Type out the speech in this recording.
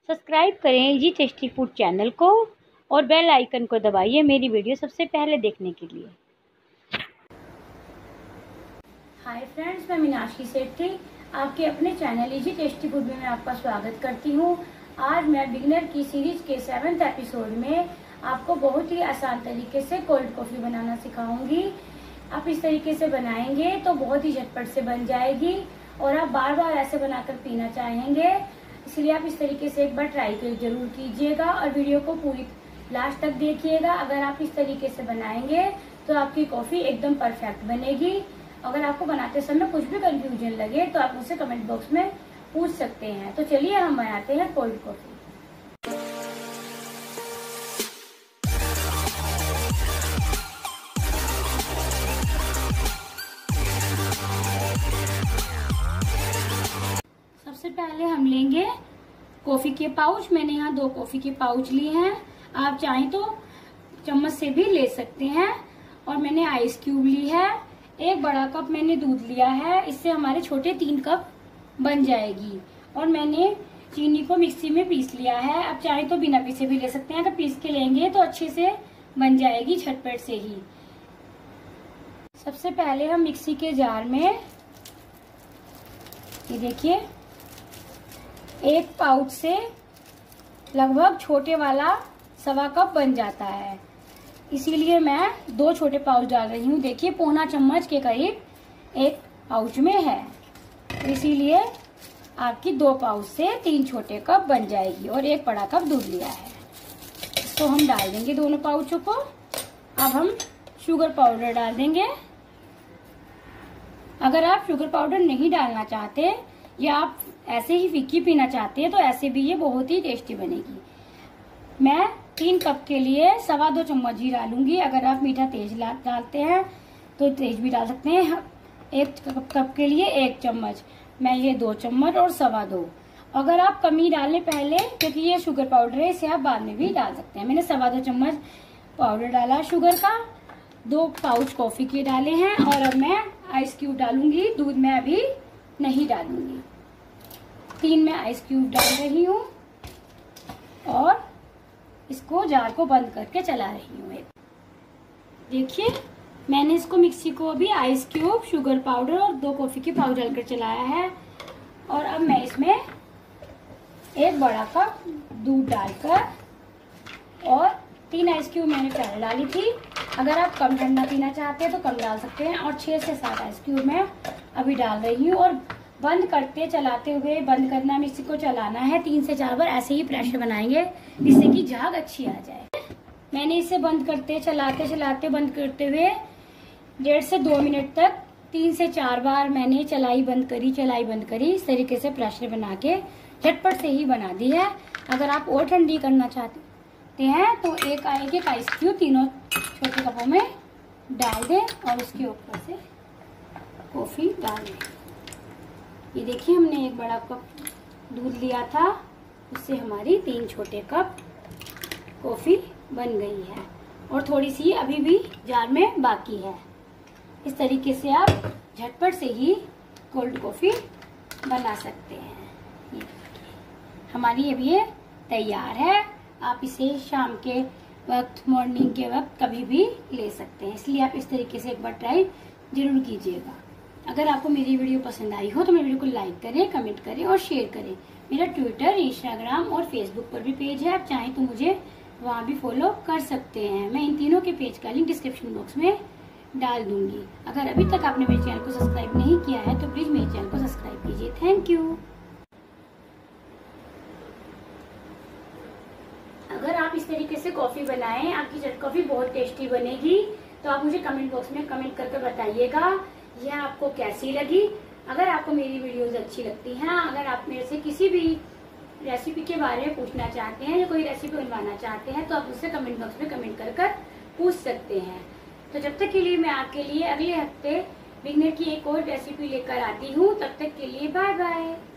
Subscribe करें easy tasty food channel को और बेल आइकन को दबाइए मेरी वीडियो सबसे पहले देखने के लिए। हाय फ्रेंड्स, मैं मीनाक्षी सेठी आपके अपने चैनल इजी टेस्टी फूड में मैं आपका स्वागत करती हूँ। आज मैं बिगनर की सीरीज के 7th एपिसोड में आपको बहुत ही आसान तरीके से कोल्ड कॉफ़ी बनाना सिखाऊंगी। आप इस तरीके से बनाएंगे तो बहुत ही झटपट से बन जाएगी और आप बार बार ऐसे बनाकर पीना चाहेंगे। इसलिए आप इस तरीके से एक बार ट्राई कर जरूर कीजिएगा और वीडियो को पूरी लास्ट तक देखिएगा। अगर आप इस तरीके से बनाएंगे तो आपकी कॉफ़ी एकदम परफेक्ट बनेगी। अगर आपको बनाते समय कुछ भी कंफ्यूजन लगे तो आप मुझसे कमेंट बॉक्स में पूछ सकते हैं। तो चलिए हम बनाते हैं कोल्ड कॉफ़ी। सबसे पहले हम लेंगे कॉफी के पाउच। मैंने यहाँ 2 कॉफी के पाउच लिए हैं, आप चाहें तो चम्मच से भी ले सकते हैं। और मैंने आइस क्यूब ली है। 1 बड़ा कप मैंने दूध लिया है, इससे हमारे छोटे 3 कप बन जाएगी। और मैंने चीनी को मिक्सी में पीस लिया है, आप चाहें तो बिना पीसे भी ले सकते हैं। अगर पीस के लेंगे तो अच्छे से बन जाएगी झटपट से ही। सबसे पहले हम मिक्सी के जार में ये देखिए 1 पाउच से लगभग छोटे वाला 1.25 कप बन जाता है, इसीलिए मैं 2 छोटे पाउच डाल रही हूँ। देखिए 1.25 चम्मच के करीब 1 पाउच में है, इसीलिए आपकी 2 पाउच से 3 छोटे कप बन जाएगी। और 1 बड़ा कप दूध लिया है, इसको हम डाल देंगे दोनों पाउचों को। अब हम शुगर पाउडर डाल देंगे। अगर आप शुगर पाउडर नहीं डालना चाहते या आप ऐसे ही फीकी पीना चाहते हैं तो ऐसे भी ये बहुत ही टेस्टी बनेगी। मैं 3 कप के लिए 2.25 चम्मच ही डालूंगी। अगर आप मीठा तेज डालते हैं तो तेज भी डाल सकते हैं। 1 कप के लिए 1 चम्मच, मैं ये 2 चम्मच और 2.25। अगर आप कमी डालें पहले, क्योंकि ये शुगर पाउडर है, इसे आप बाद में भी डाल सकते हैं। मैंने 2.25 चम्मच पाउडर डाला शुगर का, 2 पाउच कॉफी के डाले हैं। और अब मैं आइस क्यूब डालूंगी, दूध में अभी नहीं डालूंगी। 3 में आइस क्यूब डाल रही हूँ और इसको जार को बंद करके चला रही हूँ। देखिए मैंने इसको मिक्सी को भी आइस क्यूब, शुगर पाउडर और 2 कॉफी के पाउडर डालकर चलाया है। और अब मैं इसमें 1 बड़ा कप दूध डालकर और 3 आइस क्यूब मैंने पहले डाली थी। अगर आप कम ठंडा पीना चाहते हैं तो कम डाल सकते हैं। और 6 से 7 आइस क्यूब मैं अभी डाल रही हूँ। और बंद करते चलाते हुए, बंद करना मिक्सी को चलाना है 3 से 4 बार, ऐसे ही प्रेशर बनाएंगे जिससे कि झाग अच्छी आ जाए। मैंने इसे बंद करते चलाते चलाते बंद करते हुए 1.5 से 2 मिनट तक 3 से 4 बार मैंने चलाई बंद करी। इस तरीके से प्रेशर बना के झटपट से ही बना दी है। अगर आप और ठंडी करना चाहते हैं तो एक आइस क्यूब तीनों छोटे कपों में डाल दें और उसके ऊपर से कॉफी डाल दें। ये देखिए हमने 1 बड़ा कप दूध लिया था, उससे हमारी 3 छोटे कप कॉफी बन गई है और थोड़ी सी अभी भी जार में बाकी है। इस तरीके से आप झटपट से ही कोल्ड कॉफी बना सकते हैं। हमारी अभी ये तैयार है। आप इसे शाम के वक्त, मॉर्निंग के वक्त कभी भी ले सकते हैं, इसलिए आप इस तरीके से एक बार ट्राई जरूर कीजिएगा। अगर आपको मेरी वीडियो पसंद आई हो तो मेरी वीडियो को लाइक करें, कमेंट करें और शेयर करें। मेरा ट्विटर, इंस्टाग्राम और फेसबुक पर भी पेज है, आप चाहें तो मुझे वहाँ भी फॉलो कर सकते हैं। मैं इन तीनों के पेज का लिंक डिस्क्रिप्शन बॉक्स में डाल दूंगी। अगर अभी तक आपने मेरे चैनल को सब्सक्राइब नहीं किया है तो प्लीज मेरे चैनल को सब्सक्राइब कीजिए। Thank you. अगर आप इस तरीके से कॉफी बनाएं, आपकी कॉफी बहुत टेस्टी बनेगी। तो आप मुझे कमेंट बॉक्स में कमेंट करके बताइएगा यह आपको कैसी लगी। अगर आपको मेरी वीडियोस अच्छी लगती हैं, अगर आप मेरे से किसी भी रेसिपी के बारे में पूछना चाहते हैं या कोई रेसिपी बनवाना चाहते हैं तो आप मुझसे कमेंट बॉक्स में कमेंट कर पूछ सकते हैं। तो जब तक के लिए मैं आपके लिए अगले हफ्ते बिगनर की एक और रेसिपी लेकर आती हूँ। तब तक के लिए बाय बाय।